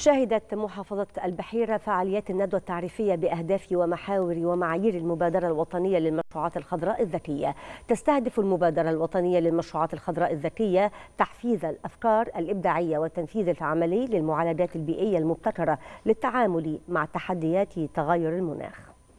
شهدت محافظة البحيرة فعاليات الندوة التعريفية بأهداف ومحاور ومعايير المبادرة الوطنية للمشروعات الخضراء الذكية. تستهدف المبادرة الوطنية للمشروعات الخضراء الذكية تحفيز الأفكار الإبداعية والتنفيذ العملي للمعالجات البيئية المبتكرة للتعامل مع تحديات تغير المناخ.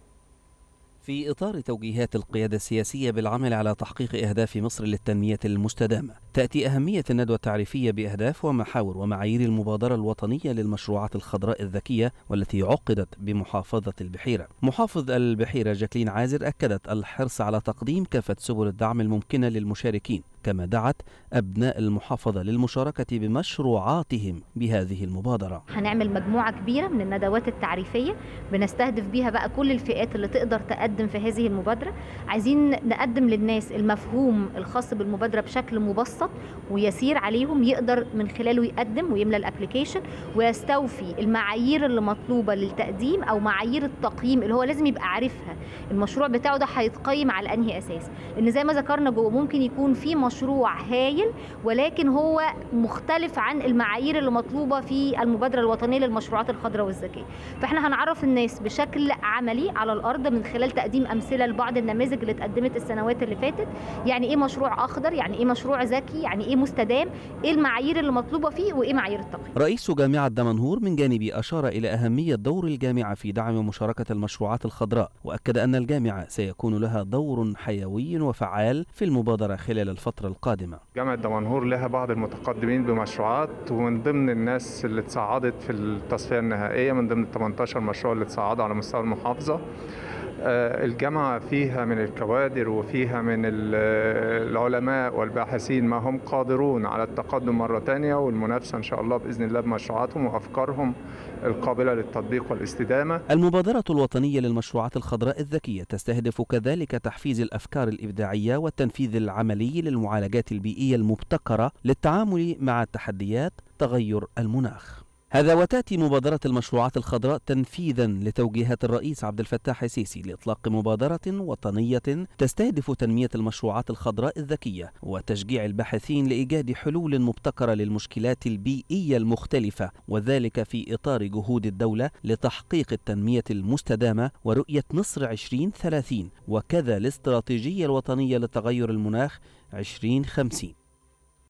في إطار توجيهات القيادة السياسية بالعمل على تحقيق أهداف مصر للتنمية المستدامة، تأتي أهمية الندوة التعريفية بأهداف ومحاور ومعايير المبادرة الوطنية للمشروعات الخضراء الذكية والتي عقدت بمحافظة البحيرة. محافظ البحيرة جاكلين عازر أكدت الحرص على تقديم كافة سبل الدعم الممكنة للمشاركين، كما دعت أبناء المحافظة للمشاركة بمشروعاتهم بهذه المبادرة. هنعمل مجموعة كبيرة من الندوات التعريفية بنستهدف بيها بقى كل الفئات اللي تقدر تقدم في هذه المبادرة. عايزين نقدم للناس المفهوم الخاص بالمبادرة بشكل مبسط ويسير عليهم، يقدر من خلاله يقدم ويملى الابليكيشن ويستوفي المعايير اللي مطلوبة للتقديم أو معايير التقييم اللي هو لازم يبقى عارفها المشروع بتاعه ده هيتقيم على أنهي أساس. لأن زي ما ذكرنا جوه ممكن يكون في مشروع هايل ولكن هو مختلف عن المعايير اللي مطلوبة في المبادرة الوطنية للمشروعات الخضراء والذكية. فاحنا هنعرف الناس بشكل عملي على الأرض من خلال تقديم أمثلة لبعض النماذج اللي اتقدمت السنوات اللي فاتت، يعني إيه مشروع أخضر، يعني إيه مشروع ذكي، يعني إيه مستدام، إيه المعايير اللي مطلوبة فيه وإيه معايير التقييم. رئيس جامعة دمنهور من جانبه أشار إلى أهمية دور الجامعة في دعم مشاركة المشروعات الخضراء، وأكد أن الجامعة سيكون لها دور حيوي وفعال في المبادرة خلال الفترة القادمة. جامعة دمنهور لها بعض المتقدمين بمشروعات، ومن ضمن الناس اللي تصعدت في التصفية النهائية من ضمن 18 مشروع اللي تصعدوا على مستوى المحافظة. الجامعة فيها من الكوادر وفيها من العلماء والباحثين ما هم قادرون على التقدم مرة تانية والمنافسة إن شاء الله بإذن الله بمشروعاتهم وأفكارهم القابلة للتطبيق والاستدامة. المبادرة الوطنية للمشروعات الخضراء الذكية تستهدف كذلك تحفيز الأفكار الإبداعية والتنفيذ العملي للمعالجات البيئية المبتكرة للتعامل مع تحديات تغير المناخ. هذا وتأتي مبادرة المشروعات الخضراء تنفيذا لتوجيهات الرئيس عبد الفتاح السيسي لإطلاق مبادرة وطنية تستهدف تنمية المشروعات الخضراء الذكية وتشجيع الباحثين لإيجاد حلول مبتكرة للمشكلات البيئية المختلفة، وذلك في إطار جهود الدولة لتحقيق التنمية المستدامة ورؤية مصر 2030 وكذا الاستراتيجية الوطنية لتغير المناخ 2050.